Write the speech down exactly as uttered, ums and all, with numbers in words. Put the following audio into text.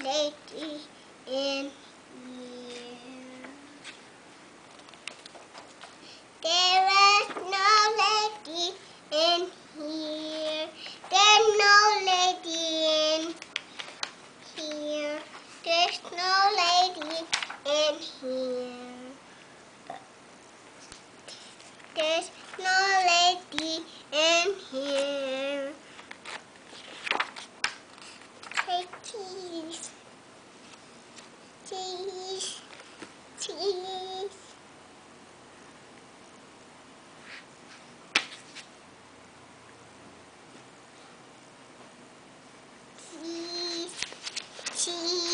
lady in here. There is no lady in here. There's no lady in here. There's no lady in here. There's no lady in here. Hey, cheese. Cheese. Cheese. Cheese. Cheese.